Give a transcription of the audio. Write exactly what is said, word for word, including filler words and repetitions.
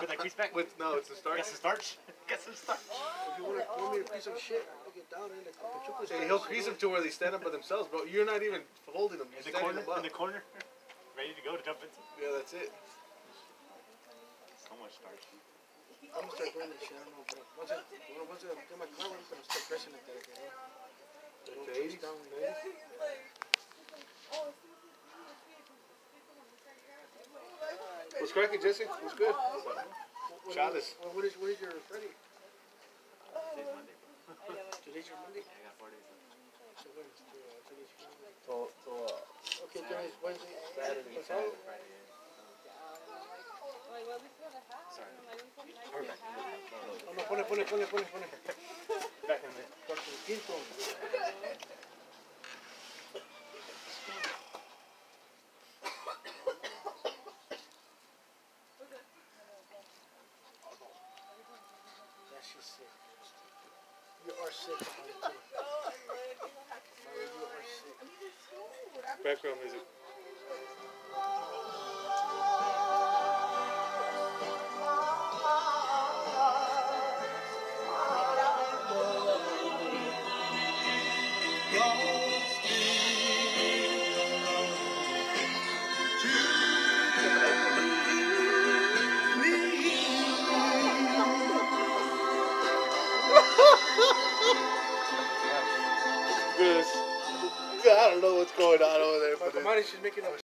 With that grease back? With, no, it's the starch. Got some starch? Got some starch. If you want to pour me a piece of shit, I get down in like a chucas. Hey, he'll crease them to where they stand up by themselves, bro. You're not even holding them. You're In the standing corner? them up. In the corner? Ready to go to jump into? Yeah, that's it. So much starch. I'm gonna start doing this shit. I don't know, but once I, well, once I get my car, I'm gonna start pressing it there again. You know? eighties? Down, ladies. What's cracking, Jesse? What's good? What, Chalice. what, what is what is your Friday? Today's Monday, bro. Today's your Monday. Yeah, I got four days left. So when is uh, today's Friday? So, so, uh, Okay, today's Wednesday. Saturday. Pasado? Friday, yeah. Sorry. No, no, pone, pone, pone, pone, pone. Back in there. Porque el quinto. That shit's sick. You are sick, Molly, too. Molly, you are sick. background music. I don't know what's going on over there. My comadre, she's making a